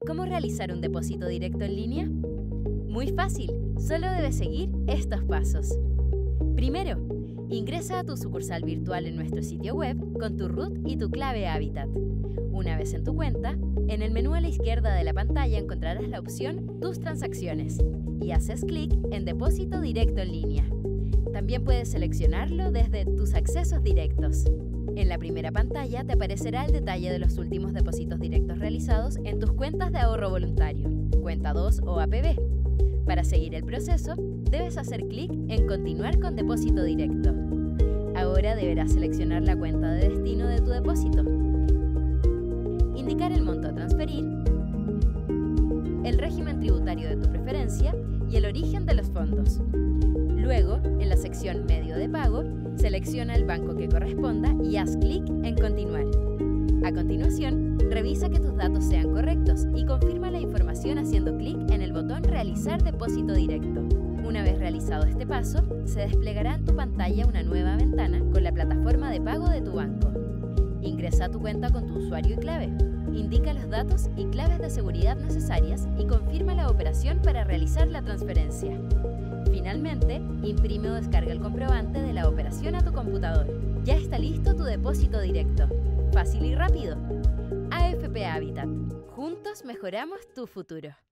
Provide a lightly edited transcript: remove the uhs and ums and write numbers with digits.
¿Cómo realizar un depósito directo en línea? Muy fácil, solo debes seguir estos pasos. Primero, ingresa a tu sucursal virtual en nuestro sitio web con tu root y tu clave Habitat. Una vez en tu cuenta, en el menú a la izquierda de la pantalla encontrarás la opción Tus transacciones y haces clic en Depósito directo en línea. También puedes seleccionarlo desde Tus accesos directos. En la primera pantalla te aparecerá el detalle de los últimos depósitos directos realizados en tus cuentas de ahorro voluntario, Cuenta 2 o APB. Para seguir el proceso, debes hacer clic en Continuar con depósito directo. Ahora deberás seleccionar la cuenta de destino de tu depósito, indicar el monto a transferir, el régimen tributario de tu preferencia y el origen de los fondos. Luego, en la sección Medio de pago, selecciona el banco que corresponda y haz clic en Continuar. A continuación, revisa que tus datos sean correctos y confirma la información haciendo clic en el botón Realizar depósito directo. Una vez realizado este paso, se desplegará en tu pantalla una nueva ventana con la plataforma de pago de tu banco. Ingresa a tu cuenta con tu usuario y clave. Indica los datos y claves de seguridad necesarias y confirma la operación para realizar la transferencia. Finalmente, imprime o descarga el comprobante de la operación a tu computador. Ya está listo tu depósito directo. Fácil y rápido. AFP Habitat. Juntos mejoramos tu futuro.